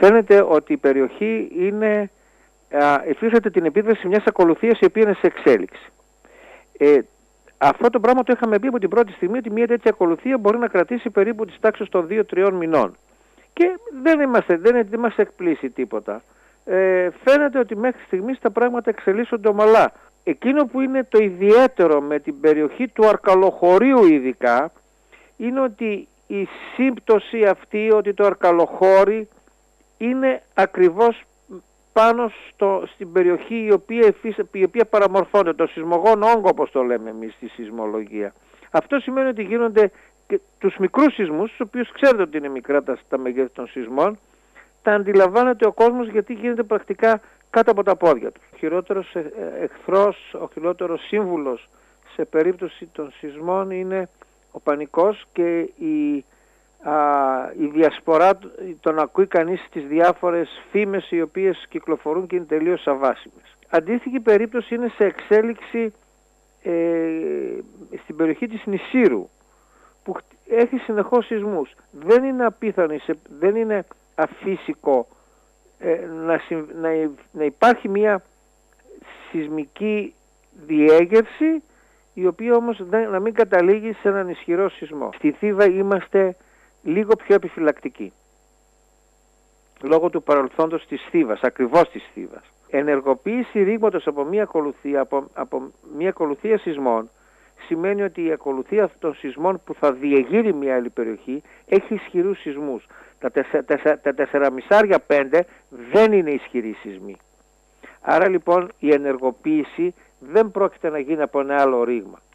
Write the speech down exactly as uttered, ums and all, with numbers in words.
φαίνεται ότι η περιοχή είναι, υφίσταται την επίδραση μιας ακολουθίας η οποία είναι σε εξέλιξη. Ε, αυτό το πράγμα το είχαμε πει από την πρώτη στιγμή, ότι μια τέτοια ακολουθία μπορεί να κρατήσει περίπου τις τάξεις των δύο τριών μηνών. Και δεν, είμαστε, δεν, δεν μας εκπλήσει τίποτα. Ε, φαίνεται ότι μέχρι στιγμής τα πράγματα εξελίσσονται ομαλά. Εκείνο που είναι το ιδιαίτερο με την περιοχή του Αρκαλοχωρίου ειδικά, είναι ότι η σύμπτωση αυτή, ότι το Αρκαλοχώρι είναι ακριβώς πάνω στο, στην περιοχή η οποία, η οποία παραμορφώνεται, το σεισμογόνο όγκο όπως το λέμε εμείς στη σεισμολογία. Αυτό σημαίνει ότι γίνονται και τους μικρούς σεισμούς, τους οποίους ξέρετε ότι είναι μικρά τα, τα μεγέθη των σεισμών, τα αντιλαμβάνεται ο κόσμος γιατί γίνεται πρακτικά κάτω από τα πόδια του. Ο χειρότερος εχθρός, ο χειρότερος σύμβουλος σε περίπτωση των σεισμών είναι ο πανικός και η, α, η διασπορά, τον ακούει κανείς στις διάφορες φήμες οι οποίες κυκλοφορούν και είναι τελείως αβάσιμες. Αντίστοιχη περίπτωση είναι σε εξέλιξη ε, στην περιοχή της Νησύρου, που έχει συνεχώς σεισμούς. Δεν είναι απίθανο, δεν είναι αφύσικο ε, να, να, να υπάρχει μια σεισμική διέγερση, η οποία όμως να μην καταλήγει σε έναν ισχυρό σεισμό. Στη Θήβα είμαστε λίγο πιο επιφυλακτικοί, λόγω του παρελθόντος της Θήβας, ακριβώς της Θήβας. Ενεργοποίηση ρήγματος από μια ακολουθία, από, από μια ακολουθία σεισμών σημαίνει ότι η ακολουθία των σεισμών που θα διεγείρει μια άλλη περιοχή έχει ισχυρούς σεισμούς. Τα, τεσσε, τεσσε, τα τεσσεραμισάρια πέντε δεν είναι ισχυροί σεισμοί. Άρα λοιπόν η ενεργοποίηση δεν πρόκειται να γίνει από ένα άλλο ρήγμα.